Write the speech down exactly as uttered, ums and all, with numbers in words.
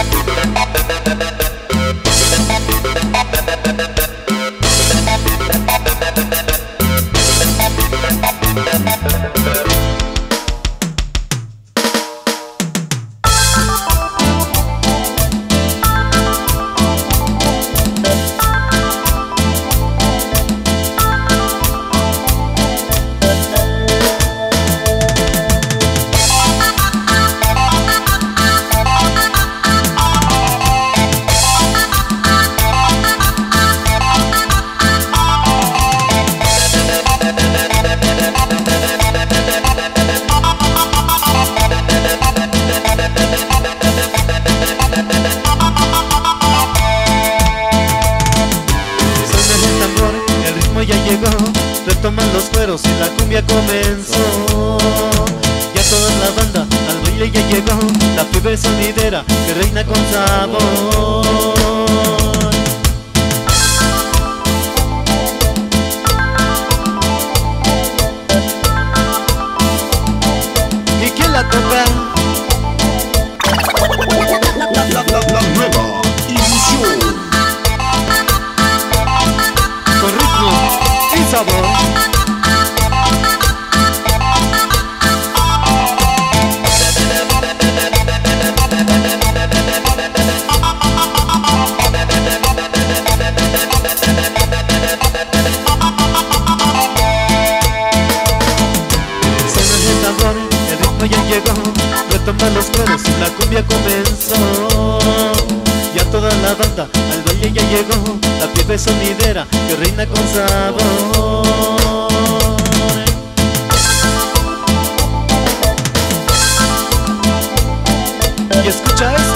Retoman los cueros y la cumbia comenzó. Ya toda la banda al baile ya llegó, la fiebre sonidera que reina con sabor. ¿Y quién la toca? La, la, la, la nueva ilusión. Con ritmo y sabor. Suena el tambor, el ritmo ya llegó, retoma los cueros y la cumbia comenzó. Ya toda la banda al baile ya llegó, la fiebre sonidera que reina con sabor. Y escucha eso.